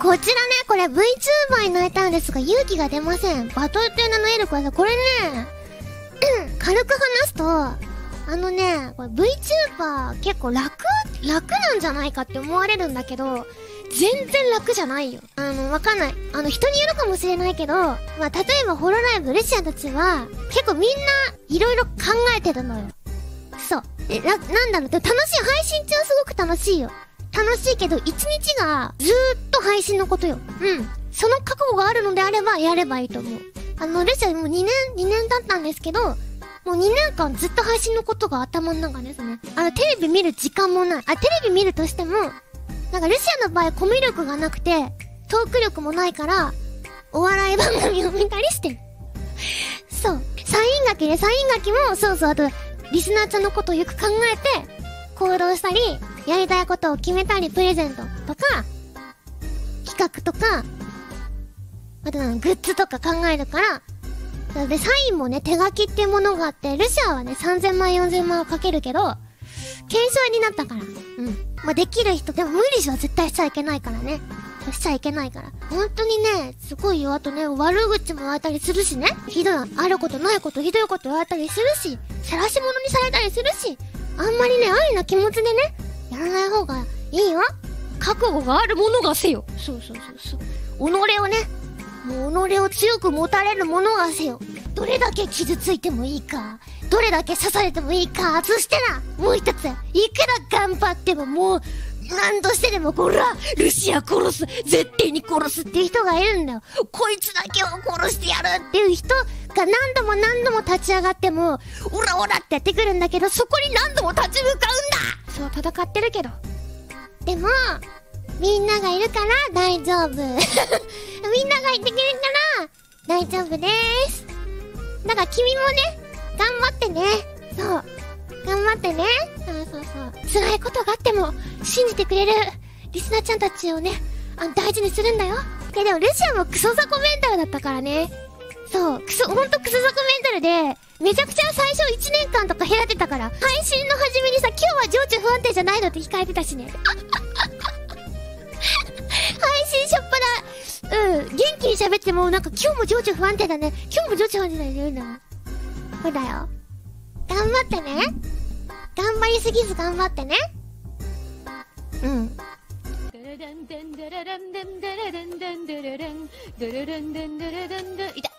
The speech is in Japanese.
こちらね、これ VTuber になりたいんですが、勇気が出ません。バトルっていう名の得るください。これね、軽く話すと、これ VTuber 結構楽なんじゃないかって思われるんだけど、全然楽じゃないよ。わかんない。人によるかもしれないけど、まあ、例えばホロライブ、ルシアたちは、結構みんな、いろいろ考えてるのよ。そう。なんだろう、楽しい、配信中はすごく楽しいよ。楽しいけど、一日が、ずーっと配信のことよ。うん。その覚悟があるのであれば、やればいいと思う。ルシアもう2年経ったんですけど、もう2年間ずっと配信のことが頭の中ですね。テレビ見る時間もない。テレビ見るとしても、なんかルシアの場合コミュ力がなくて、トーク力もないから、お笑い番組を見たりしてる。そう。サイン書きも、そうそう、あと、リスナーちゃんのことをよく考えて、行動したり、やりたいことを決めたり、プレゼントとか、企画とか、あとグッズとか考えるから、で、サインもね、手書きっていうものがあって、ルシアはね、3000万、4000万をかけるけど、検証になったから。うん。まあ、できる人、でも無理は絶対しちゃいけないからね。しちゃいけないから。本当にね、すごいよ。あとね、悪口も言われたりするしね。ひどい、あることないこと、ひどいこと言われたりするし、晒し者にされたりするし、あんまりね、愛な気持ちでね、やらない方がいいよ。覚悟があるものがせよ。そう。己をね、もう己を強く持たれるものがせよ。どれだけ傷ついてもいいか、どれだけ刺されてもいいか、そしてな、もう一つ、いくら頑張ってももう、何としてでもこら、ルシア殺す、絶対に殺すっていう人がいるんだよ。こいつだけを殺してやるっていう人が何度も立ち上がっても、オラオラってやってくるんだけど、そこに何度も立ち向かうんだ。そう、戦ってるけど。でも、みんながいるから大丈夫。みんながいてくれるから大丈夫です。だから君もね、頑張ってね。そう。頑張ってね。そう。辛いことがあっても、信じてくれるリスナーちゃんたちをね、大事にするんだよ。でもルシアもクソザコメンタルだったからね。そう。ほんとクソザコメンタルで、めちゃくちゃ最初1年間とか減らってたから、配信の初めにさ、今日は情緒不安定じゃないのって控えてたしね。配信しょっぱな、元気に喋っても、なんか今日も情緒不安定だね。今日も情緒不安定だね。言うんだもん。そうだよ。頑張ってね。頑張りすぎず頑張ってね。うん。いた。